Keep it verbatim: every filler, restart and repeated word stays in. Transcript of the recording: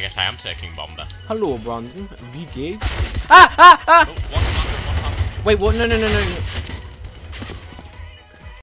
guess I am taking Bomber. Hallo, Brandon. Wie geht's? Ah, ah, ah! Oh, one, one, one, one. Wait, what? No, no, no, no.